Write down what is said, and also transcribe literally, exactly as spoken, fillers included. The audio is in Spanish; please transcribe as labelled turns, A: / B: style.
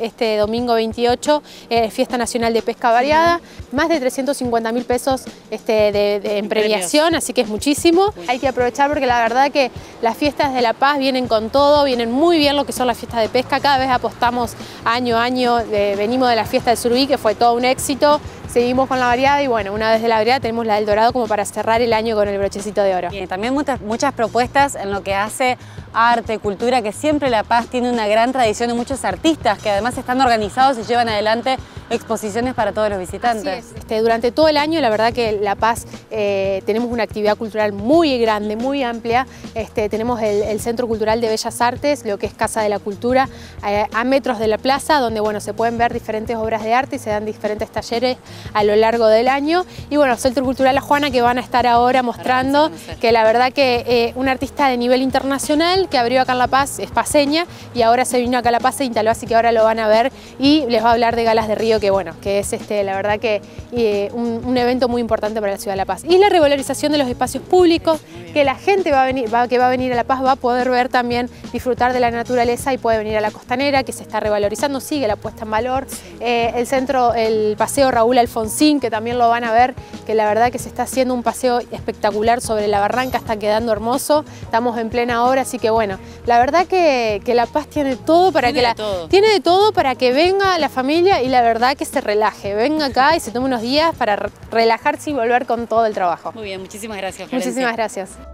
A: este domingo veintiocho, eh, Fiesta Nacional de Pesca Variada, más de trescientos cincuenta mil pesos este, de, de, en premiación, así que es muchísimo. Hay que aprovechar porque la verdad que las fiestas de La Paz vienen con todo, vienen muy bien lo que son las fiestas de pesca, cada vez apostamos año a año, de, venimos de la fiesta del Surubí, que fue todo un éxito. Seguimos con la variada y bueno, una vez de la variada tenemos la del Dorado como para cerrar el año con el brochecito de oro.
B: Y también muchas, muchas propuestas en lo que hace arte, cultura, que siempre La Paz tiene una gran tradición de muchos artistas que además están organizados y llevan adelante exposiciones para todos los visitantes.
A: Así es. Este, durante todo el año la verdad que La Paz eh, tenemos una actividad cultural muy grande, muy amplia. Este, tenemos el, el Centro Cultural de Bellas Artes, lo que es Casa de la Cultura, eh, a metros de la plaza, donde bueno, se pueden ver diferentes obras de arte y se dan diferentes talleres a lo largo del año. Y bueno, el Centro Cultural La Juana, que van a estar ahora mostrando que la verdad que eh, un artista de nivel internacional que abrió acá en La Paz es paseña y ahora se vino acá a La Paz, se instaló, así que ahora lo van a ver y les va a hablar de Galas de Río, que bueno, que es este, la verdad que eh, un, un evento muy importante para la ciudad de La Paz. Y la revalorización de los espacios públicos, que la gente va a venir, va, que va a venir a La Paz va a poder ver también, disfrutar de la naturaleza y puede venir a la Costanera, que se está revalorizando, sigue la puesta en valor. Eh, el centro, el paseo Raúl Alfonsín, que también lo van a ver, que la verdad que se está haciendo un paseo espectacular sobre la barranca, está quedando hermoso, estamos en plena obra, así que bueno, la verdad que, que La Paz tiene todo para
B: tiene
A: que la,
B: de todo.
A: tiene de todo para que venga la familia y la verdad que se relaje, venga acá y se tome unos días para relajarse y volver con todo el trabajo.
B: Muy bien, muchísimas gracias, Florencia.
A: Muchísimas gracias.